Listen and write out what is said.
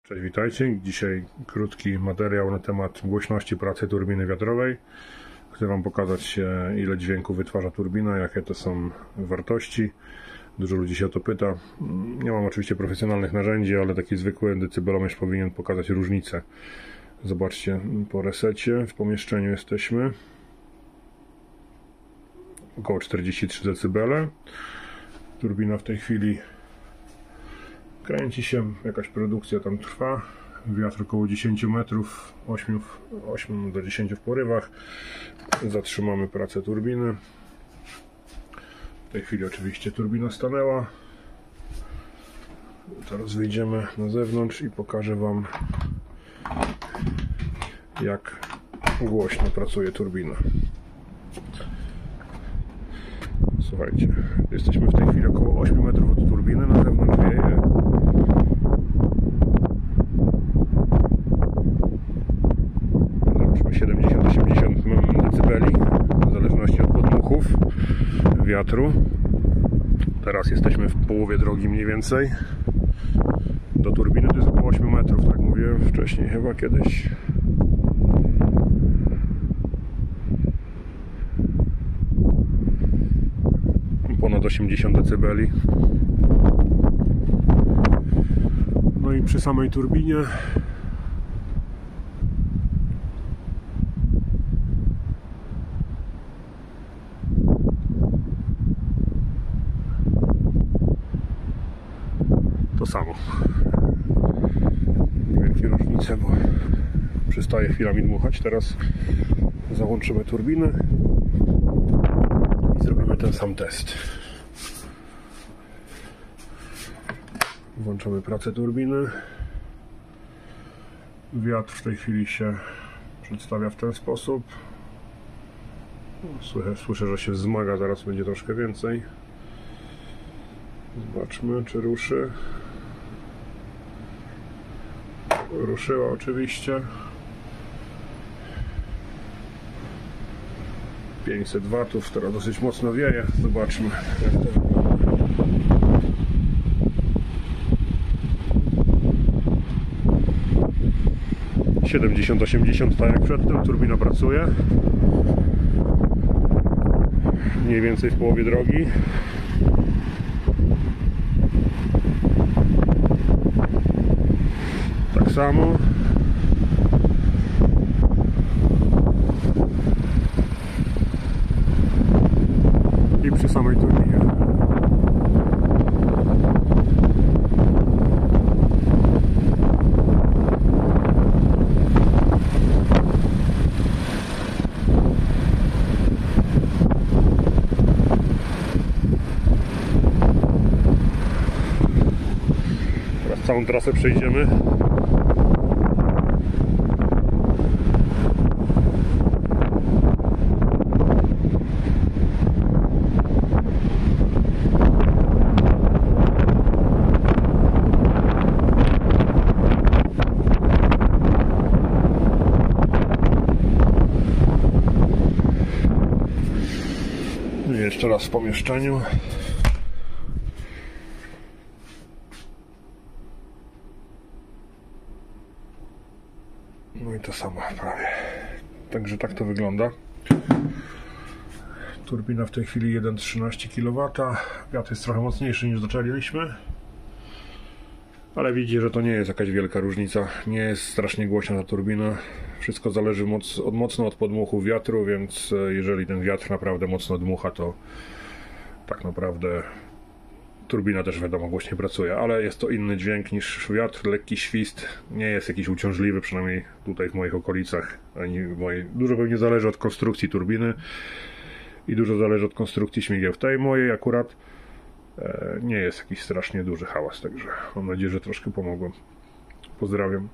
Cześć, witajcie. Dzisiaj krótki materiał na temat głośności pracy turbiny wiatrowej. Chcę Wam pokazać, ile dźwięku wytwarza turbina, jakie to są wartości. Dużo ludzi się o to pyta. Nie mam oczywiście profesjonalnych narzędzi, ale taki zwykły decybelomierz powinien pokazać różnicę. Zobaczcie, po resecie w pomieszczeniu jesteśmy. Około 43 dB. Turbina w tej chwili kręci się, jakaś produkcja tam trwa. Wiatr około 10 metrów, 8 do 10 w porywach. Zatrzymamy pracę turbiny. W tej chwili oczywiście turbina stanęła. Teraz wyjdziemy na zewnątrz i pokażę Wam, jak głośno pracuje turbina. Słuchajcie, jesteśmy w tej chwili około 8 metrów od turbiny, na zewnątrz wieje. Załóżmy 70-80 dB, w zależności od podmuchów wiatru. Teraz jesteśmy w połowie drogi mniej więcej. Do turbiny to jest około 8 metrów, tak mówiłem wcześniej chyba kiedyś. Ponad 80 dB. No i przy samej turbinie to samo. Niewielkie różnice, bo przestaje chwilami dmuchać. Teraz załączymy turbinę i zrobimy ten sam test. Włączamy pracę turbiny. Wiatr w tej chwili się przedstawia w ten sposób. Słyszę, że się wzmaga, zaraz będzie troszkę więcej. Zobaczmy, czy ruszy. Ruszyła oczywiście. 500 watów, teraz dosyć mocno wieje. Zobaczmy, jak to 70-80, tak jak przedtem, turbina pracuje. Mniej więcej w połowie drogi. Tak samo. I przy samej turbinie. Teraz całą trasę przejdziemy. Jeszcze raz w pomieszczeniu. No i to samo prawie. Także tak to wygląda. Turbina w tej chwili 1,13 kW. Wiatr jest trochę mocniejszy niż zaczęliśmy. Ale widzicie, że to nie jest jakaś wielka różnica. Nie jest strasznie głośna ta turbina. Wszystko zależy mocno od podmuchu wiatru, więc jeżeli ten wiatr naprawdę mocno dmucha, to tak naprawdę turbina też wiadomo głośniej pracuje, ale jest to inny dźwięk niż wiatr, lekki świst, nie jest jakiś uciążliwy, przynajmniej tutaj w moich okolicach. Dużo pewnie zależy od konstrukcji turbiny i dużo zależy od konstrukcji śmigieł. W tej mojej akurat nie jest jakiś strasznie duży hałas, także mam nadzieję, że troszkę pomogłem. Pozdrawiam.